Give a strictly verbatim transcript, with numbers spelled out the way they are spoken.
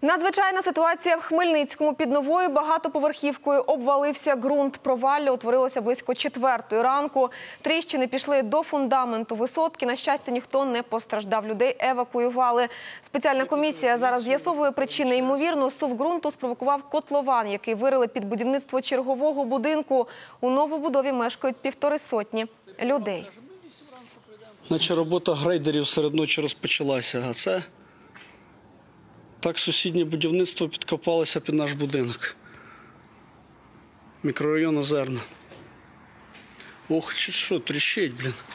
Надзвичайна ситуація в Хмельницькому. Під новою багатоповерхівкою обвалився ґрунт. Провалля утворилося близько четвертої ранку. Тріщини пішли до фундаменту висотки. На щастя, ніхто не постраждав. Людей евакуювали. Спеціальна комісія зараз з'ясовує причини. Ймовірно, сув ґрунту спровокував котлован, який вирили під будівництво чергового будинку. У новобудові мешкають півтори сотні людей. Наче робота грейдерів серед ночі розпочалася, а це... Так сусіднє будівництво підкопалося під наш будинок. Мікрорайон Озерна. Ох, що тріщить, блін.